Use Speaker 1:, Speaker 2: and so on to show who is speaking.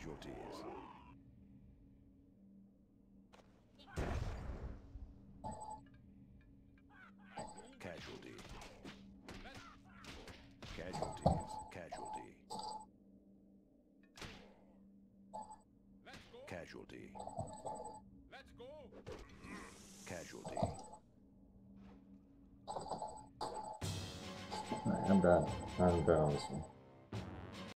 Speaker 1: Casualties. Casualty. Casualties. Casualty. Casualty.
Speaker 2: Let's go.
Speaker 1: Casualty.
Speaker 3: Alright, I'm done. I'm done on this one.